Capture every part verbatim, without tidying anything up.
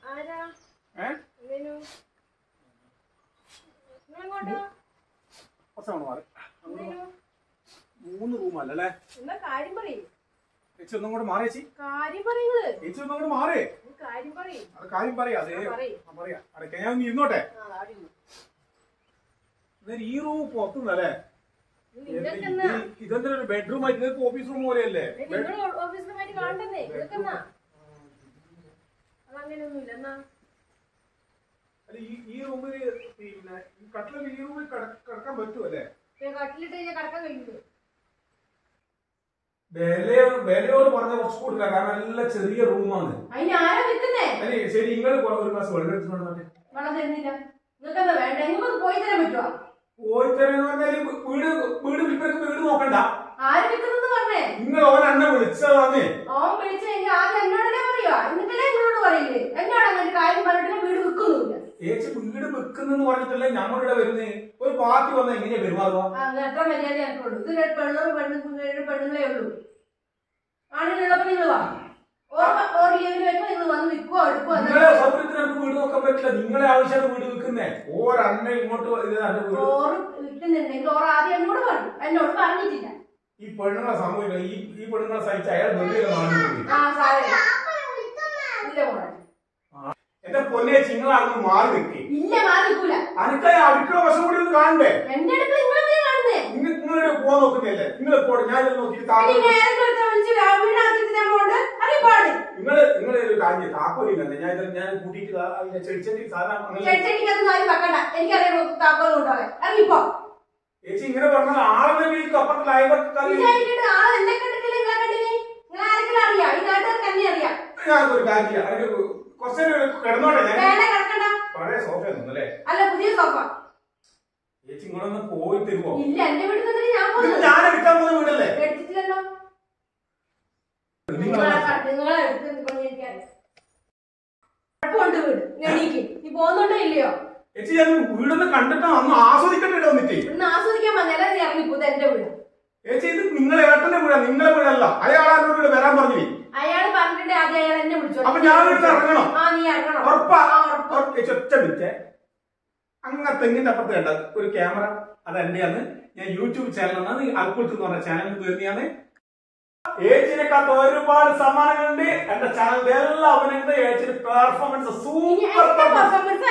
മൂന്ന് റൂമല്ലേ ചേച്ചി ഒന്നും കൂടെ മാറി ചേച്ചി ചേച്ചി ഒന്നും കൂടെ മാറേ കാര്യം പറയാ അതെ പറയാ അടക്ക ഞാൻ ഒന്ന് ഇരുന്നോട്ടെ. ഈ റൂം പുറത്തുനിന്നല്ലേ? ഇതെന്താ ഒരു ബെഡ്റൂം ആയിട്ട് നിങ്ങൾക്ക് ഓഫീസ് റൂം പോലെയല്ലേ? ഈ റൂമില് പിന്നെ കട്ടില് ഈ റൂമിൽ കിടക്കാൻ പറ്റുമല്ലേ? ബേലയോട് പറഞ്ഞ കുറച്ച് കൊടുക്ക, കാരണം നല്ല ചെറിയ റൂമാണ്. ശരി, നിങ്ങൾ ഒരു ഗ്ലാസ് വെള്ളം എടുത്തിട്ടുണ്ടോ? പോയി തരാന്ന് പറഞ്ഞാല് വീട് വീട് വിൽപ്പനക്ക് വീട് നോക്കണ്ട. നിങ്ങൾ ഓൻ എന്നെ വിളിച്ചതാന്നേ. ചേച്ചി വീട് വെക്കുന്നെന്ന് പറഞ്ഞിട്ടല്ലേ ഞമ്മളിവിടെ വരുന്നേ. ഒരു പാർട്ടി വന്നാൽ എങ്ങനെയാ പെരുമാറുക? നിങ്ങളെ സൗകര്യത്തിന് വീട് നോക്കാൻ പറ്റില്ല. നിങ്ങളെ ആവശ്യമാണ് വീട് വെക്കുന്നേ. ഓരണ്ണ ഇങ്ങോട്ട് ഈ പെണ്ണുങ്ങളെ സമൂഹം ഈ ഈ പെണ്ണുങ്ങളെ സഹിച്ച് അയാൾ വെറുതെ എന്റെ പൊന്നെ ചിങ്ങളാണെന്ന് മാറി നിൽക്കേ. അനക്ക് അടുക്കള വശം കൂടി ഒന്ന് കാണണ്ടേ? നിങ്ങളുടെ പോവാൻ നോക്കുന്നില്ലേ? നിങ്ങൾ പോട്ടെ, ഞാൻ നോക്കിട്ട് നിങ്ങള് നിങ്ങളെ ഒരു കാര്യം താക്കോലില്ലേ? ഞാൻ ഞാൻ കൂട്ടിയിട്ട് ചെടിച്ചെടി സാധാരണ ചേച്ചി ഇങ്ങനെ പറഞ്ഞാൽ ആളെ വീട്ടിൽ അപ്പുറത്തെ അയൽവക്കാർ ഞാനൊരു കാര്യമില്ല. അതിന് കുറച്ച് കിടന്നോട്ടെ. പഴയ സോഫ ഒന്നല്ലേ? ചേച്ചി ഇങ്ങളൊന്ന് പോയി തരുമോ? ഞാൻ എടുക്കാൻ പോകുന്ന വീടല്ലേ? ചേച്ചി ഞാൻ വീടൊന്ന് കണ്ടിട്ട് അന്ന് ആസ്വദിക്കട്ടെ വന്നിട്ട്. ചേച്ചി ഇത് നിങ്ങളെ ഏട്ടന്റെ വീടാ, നിങ്ങളെ വീടല്ല. അയാളോട് ഇവിടെ വരാൻ പറഞ്ഞു. അപ്പൊ ഞാൻ വീട്ടിൽ ഇറങ്ങണം. ഉറപ്പാ? ഒറ്റ മിനിറ്റ്. അങ്ങനെ തെങ്ങിന്റെ അപ്പുറത്ത് കണ്ട ഒരു ക്യാമറ, അത് എന്റെയാണ്. ഞാൻ യൂട്യൂബ് ചാനലാണ്, അൽക്കുൾത്ത് എന്ന് പറഞ്ഞ ചാനൽ തീർന്നെയാണ്. ഏച്ചിനെക്കാട്ട് ഒരുപാട് സമ്മാനങ്ങളുണ്ട് എന്റെ ചാനലിന്റെ എല്ലാ അഭിനയങ്ങളും. ഏച്ചിന്റെ പെർഫോമൻസ് സൂപ്പർ പെർഫോമൻസ്.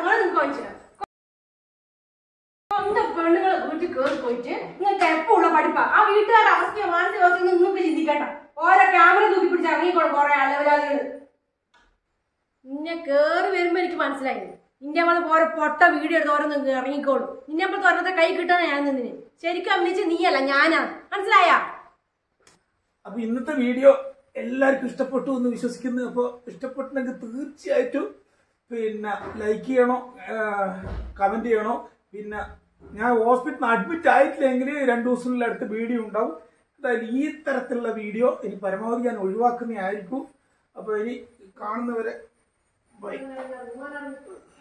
പെണ്ണുങ്ങളെ വീട്ടിൽ കയറി പോയിട്ട് നിങ്ങൾക്ക് എപ്പോഴുള്ള പഠിപ്പാ. ആ വീട്ടുകാരുടെ അവസ്ഥയോ മാനസികാവസ്ഥയോ നിങ്ങൾക്ക് ചിന്തിക്കണ്ട. ഓരോ ക്യാമറ തൂക്കി പിടിച്ച് ഇറങ്ങിക്കോളും കുറെ അലവലാദികൾ. നിന്നെ കേറി വരുമ്പോ എനിക്ക് മനസ്സിലായി. നിന്റെ അവള് ഓരോ പൊട്ട വീഡിയോ എടുത്ത് ഓരോ നിങ്ങൾക്ക് ഇറങ്ങിക്കോളും. നിന്നെ അപ്പോഴത്തെ ഓരോരുത്തർ കൈ കിട്ടാൻ ഞാൻ നിന്നിന്. ശരിക്കും അഭിനയിച്ച് നീയല്ല, ഞാനാണ്. മനസ്സിലായ? അപ്പൊ ഇന്നത്തെ വീഡിയോ എല്ലാവർക്കും ഇഷ്ടപ്പെട്ടു എന്ന് വിശ്വസിക്കുന്നു. അപ്പൊ ഇഷ്ടപ്പെട്ടിട്ടുണ്ടെങ്കിൽ തീർച്ചയായിട്ടും പിന്നെ ലൈക്ക് ചെയ്യണോ, കമന്റ് ചെയ്യണോ. പിന്നെ ഞാൻ ഹോസ്പിറ്റലിൽ അഡ്മിറ്റ് ആയിട്ടില്ലെങ്കിൽ രണ്ടു ദിവസത്തിനുള്ള അടുത്ത വീഡിയോ ഉണ്ടാവും. അതായത് ഈ തരത്തിലുള്ള വീഡിയോ ഇനി പരമാവധി ഞാൻ ഒഴിവാക്കുന്നതായിരിക്കും. അപ്പൊ ഇനി കാണുന്നവരെ ബൈ.